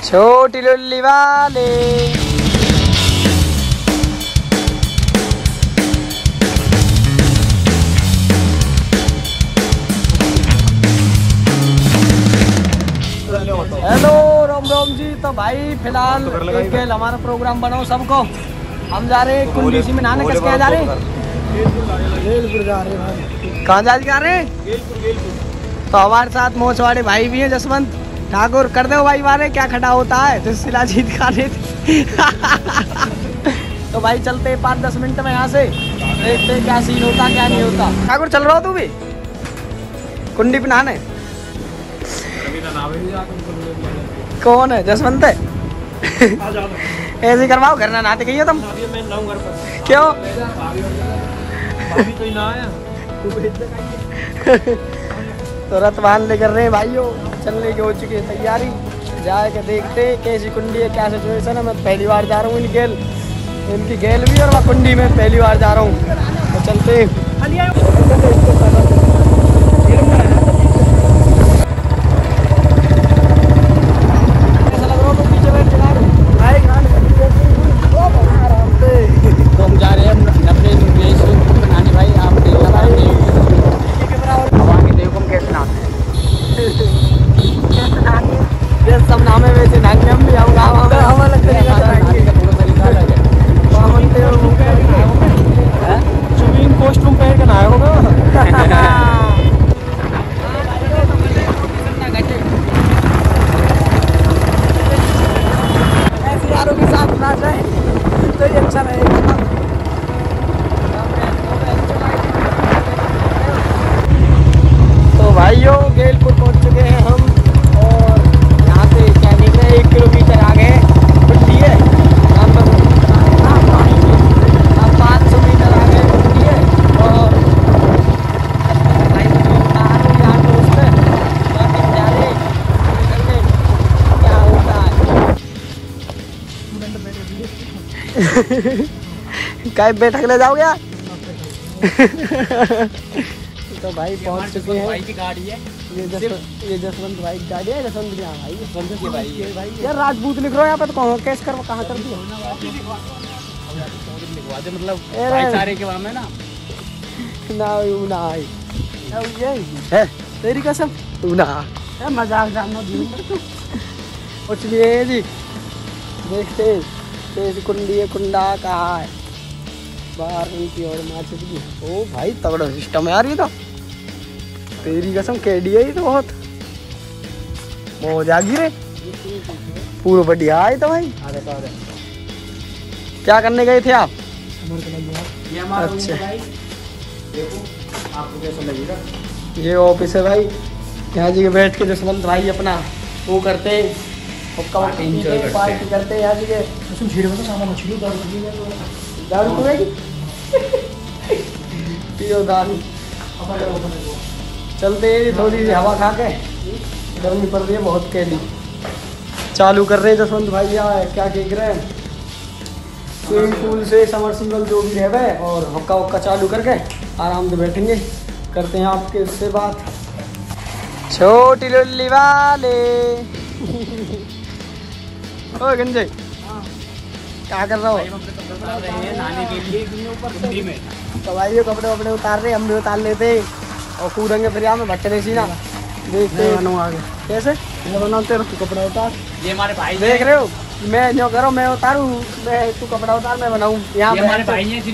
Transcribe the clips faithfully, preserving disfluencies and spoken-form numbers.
छोटी लुल्ली वाले। हेलो राम राम जी। तो भाई फिलहाल एक खेल हमारा प्रोग्राम बनाओ सबको। हम जा रहे हैं कुंडी में नहाने। किस क्या जा रहे हैं? गेलपुर जा रहे हैं। कहाँ जा रहे हैं? तो हमारे साथ मोचवाड़े भाई भी हैं, जसवंत ठाकुर। कर दो भाई मारे क्या खड़ा होता है तो शिलाजीत खाने। तो भाई चलते पाँच दस मिनट में यहाँ से, देखते क्या सीन होता क्या नहीं होता। ठाकुर चल रहा हो तू भी कुंडी पे नहाने? कौन है? जसवंत है। ऐसे करवाओ, घर ना नहाते गई हो तुम? क्यों? तो रत बांध ले कर रहे हैं भाइयों, चलने की हो चुकी है तैयारी। जाए के देखते कैसी कुंडी है, क्या सिचुएशन है। मैं पहली बार जा रहा हूँ इन गेल इनकी गेल भी, और मैं कुंडी में पहली बार जा रहा हूँ। तो चलते भाइयों गेलपुर पहुंच चुके हैं हम, और यहाँ से क्या निकले हैं, एक किलोमीटर आगे कुंडी है। हम पाँच सौ मीटर आगे कुंडी है, और यहाँ तो उस पर क्या होता है। काय बैठक ले जाओगे यार? तो भाई पहुंच चुके हैं। भाई की गाड़ी है ये, जसवंत ये जसवंत भाई की गाड़ी है। जसवंत क्या भाई? जसवंत की भाई भाई यार राजपूत लिख रहे हो यहाँ पे, तो कौन कैस कर कहाँ कर दिया? मतलब भाई सारे के वाम है ना ना ना है तेरी कसम तू ना मजाक जानना कुछ भी है जी। देखते कैसी कुंडी है, कुंडा कहाँ है बाहर उनकी और माचिस की। ओ भाई तगड़ा सिस्टम है यार ये तो, तेरी कसम केडी है ये तो बहुत मौज आ गई रे। पूरा बढ़िया है तो भाई। क्या करने गए थे आप? अच्छा ये ऑफिस है भाई, यहाँ जी के बैठ के जसवंत भाई अपना वो करते पार्टी करते हैं यहाँ जी के। दारू पीएगी? पियो दारू। चलते हैं थोड़ी सी हवा खा के, गर्मी पड़ रही है बहुत। कैदी चालू कर रहे हैं जसवंत भाई यहाँ, क्या कह रहे हैं, स्विमिंग पूल से समरसीबल जो भी रहे, और हक्का वक्का चालू करके आराम से बैठेंगे। करते हैं आपके इससे बात। छोटी लुल्ली वाले। ओ गंजे क्या कर रहा हो? तो भाई ये कपड़े वपड़े उतार रहे, हम भी उतार लेते और कूदेंगे फिर यहाँ में भट्टे रेसी ना। देखते आगे कैसे बनाते रहो। कपड़ा उतार, ये हमारे भाई देख रहे हो। मैं जो करो मैं उतारू, मैं तू कपड़ा उतार मैं बनाऊँ। यहाँ हमारे भाई हैं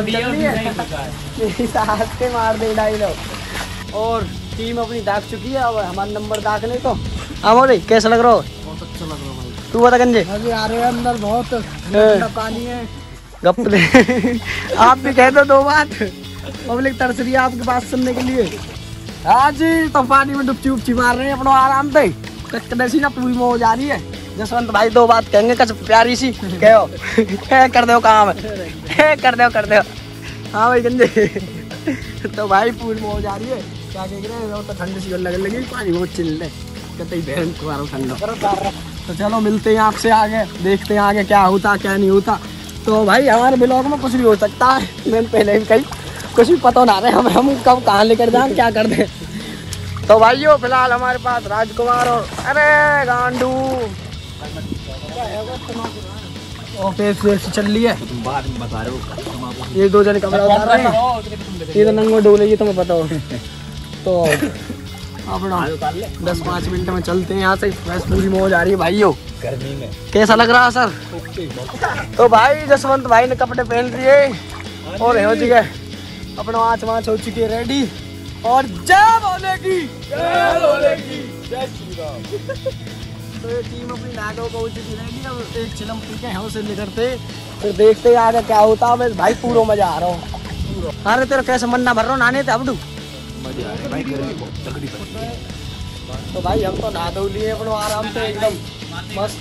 जिनकी मार दे डायलॉग। और टीम अपनी दाग चुकी है, अब हमारा नंबर दागने को। हाँ रे कैसा लग रहा हो? बहुत अच्छा लग रहा है भाई। तू बता गंजे? अभी आ रहे हैं अंदर बहुत पानी है। गप ले आप भी कह दो दो बात, पब्लिक तरस रही है आपके पास सुनने के लिए। हाँ जी तो पानी में डुबची उबची मार रहे हैं अपना आराम से, कच्ची ना पूरी मौज आ रही है। जसवंत भाई दो बात कहेंगे कच प्यारी सी कहो। कर दो काम है, कर दो कर दो। हाँ भाई गंजे तो भाई पूरी मौज आ रही है। क्या कह रहे हैं, तो ठंडी सी लगने लगी, पानी बहुत चिल है ठंडा। तो चलो मिलते हैं आपसे आगे, देखते हैं आगे क्या होता क्या नहीं होता। तो भाई हमारे ब्लॉग में कुछ भी हो सकता है, मैंने पहले भी कही कुछ भी पता ना रहे हम हम कब कहाँ लेकर जाए क्या कर दे। तो भाइयों फिलहाल हमारे पास राजकुमार और अरे गांडू ओके फिर चल रही है, तुम बाद में बता रहे हो। ये दो जने कपड़ा उतार रहे हैं, ये तो नंगो डोले, ये तुम्हें पता हो। तो अपना दस पाँच मिनट में चलते हैं यहाँ से, बस पूरी मौज आ रही है भाइयों गर्मी में। कैसा लग रहा है सर? तो भाई जसवंत भाई ने कपड़े पहन लिए और हो चुके अपना आँच वाँच हो चुकी है रेडी, और जय बोले की जय बोले की जय श्री राम। तो ये टीम अपनी नागो को हो चुकी रेडी, अब एक चिलम पी के यहाँ से निकलते फिर देखते आगे क्या होता है। बस भाई पूरा मजा आ रहा हूँ। अरे तेरा कैसे मन ना भर रहा नहाने थे अबडू? मजा आ रहा है भाई, गर्मी बहुत तगड़ी पड़ रही है। तो भाई हम तो नहा धो लिए अपने आराम से एकदम मस्त।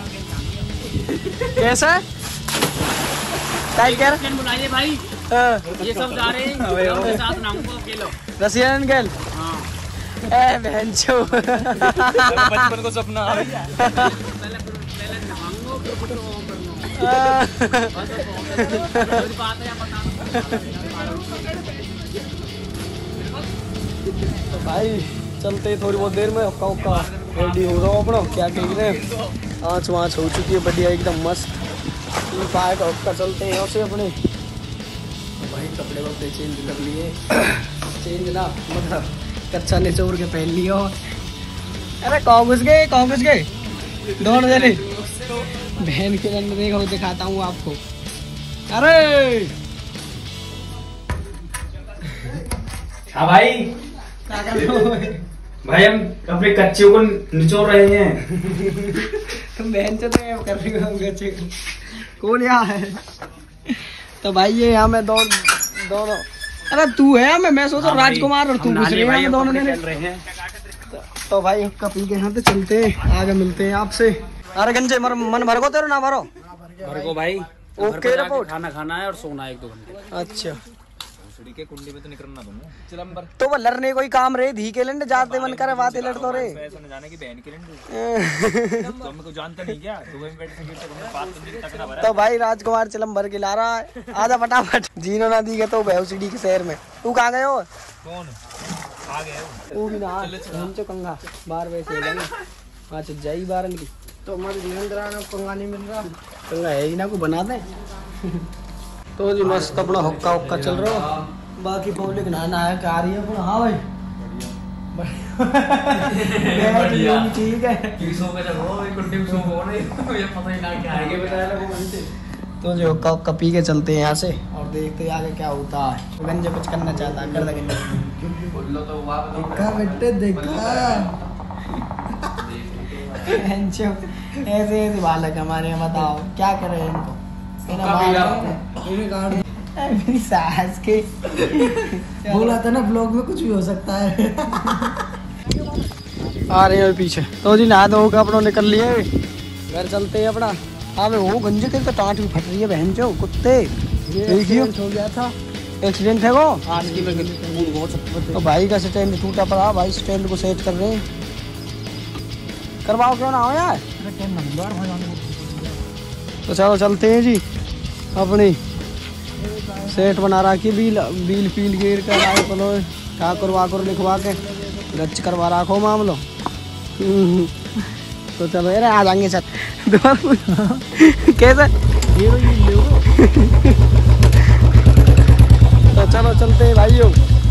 कैसा बुलाइए भाई, ये सब जा रहे हैं साथ नहाऊंगा अकेला। रसियन गल ए बहन चो बचपन को सपना आ गया। पहले पहले नहाऊंगा फिर कुछ और करना। बात है बता। तो भाई चलते थोड़ी बहुत देर में हुक्का हुक्का रेडी हो रहा हूँ अपना, क्या कह रहे हैं, आँच वाँच हो चुकी है बढ़िया एकदम मस्त। पाए का हुक्का चलते हैं यहाँ से अपने। तो भाई कपड़े वपड़े चेंज कर लिए, चेंज ना मतलब कच्चा निचोड़ के पहन लिया। अरे कहाँ घुस गए कहाँ घुस गए दोनों जने? बहन के अंदर देखो दिखाता हूँ आपको। अरे हाँ भाई, क्या कर रहे हो? भाई हम अपने कच्चे को निचोड़ रहे हैं। तुम बहन चले कर रही हो बच्चे को? कौन यहाँ है? तो भाई ये यहाँ में दोनों दोनों अरे तू है मैं मैं सोच रहा राजकुमार और तू घुस रहे हैं दोनों जने। तो भाई हुक्का पी के यहाँ पे चलते आगे मिलते हैं आपसे। अरे गंजे मर, मन भर को तेरे ना भरो भर को भाई, ओके रिपोर्ट। खाना खाना है और सोना है एक दो घंटे। अच्छा के कुंडी में तो निकलना तुम चिलम्बर तो वो लड़ने कोई काम रे धी के लंड जाते मन करे बातें लड़तो रे। ऐसा न जाने की बहन के लिए तो हमको जानता नहीं क्या तो वहीं बैठे से हमने बात करने तक ना भरा। तो भाई राजकुमार चिलम भर के ला रहा है, आजा फटाफट। जीनो ना दी गए तो बेहुसड़ी के शहर में। तू कहाँ गए हो? कौन आ गए वो भी ना हम तो कंगा बाहर वैसे अच्छा जाई बार की तो हमारे जीवन दौरान कंगा नहीं मिल रहा, कंगा है ही ना को बना दे। तो जी मस्त अपना हुक्का हुक्का चल रहा हो, बाकी पब्लिक नहाना है क्या आ रही है अपना। हाँ भाई ठीक है। तो जो हुक्का हुक्का पी के चलते हैं यहाँ से और देखते हैं आगे क्या होता है। गंजे कुछ करना चाहता है कर देंगे। देखा बेटे देखा ऐसे ऐसे बालक हमारे, बताओ क्या करें इनको। मेरी सास के बोला था ना ब्लॉग में कुछ भी हो सकता है। आ रहे हैं पीछे। तो जी नहा धो अपना निकल लिए घर चलते हैं अपना। हाँ वो गंजे के तो टाँट भी फट रही है बहन जो कुत्ते। देखियो हो गया था एक्सीडेंट है वो आज की में। तो भाई का स्टैंड टूटा पड़ा, भाई स्टैंड को सेट कर रहे हैं। करवाओ क्यों ना हो यार। तो चलो चलते हैं जी अपनी सेट बना रखी बील बील पील गिर कर आए चलो ठाकुर वाकुर लिखवा के गच्छ करवा रखो मामलो। तो चलो यार आ जाएंगे सर कैसे तो चलो चलते हैं भाइयों।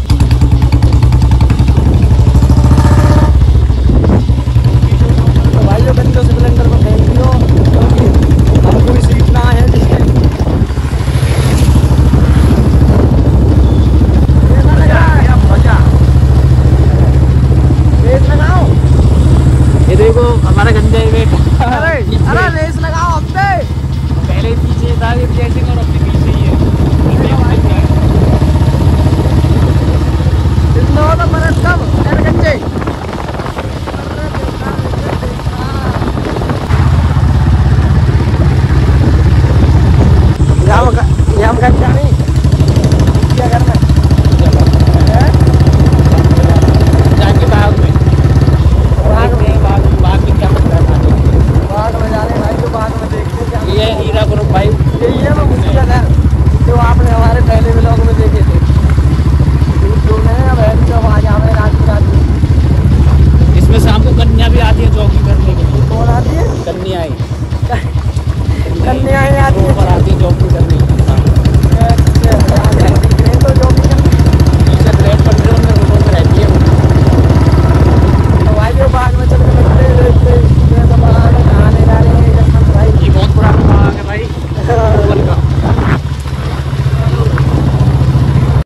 तो भाइयों बच्चों से सिलेंडर को फेंक दियो क्योंकि हमको भी सीखना है। ये देखो हमारा गंजा ही वेट। अरे अरे रेस लगाओ हम पे। पहले पीछे था ये जैसे और अपने पीछे ही है। इतना तो मरद कब अरे गंजे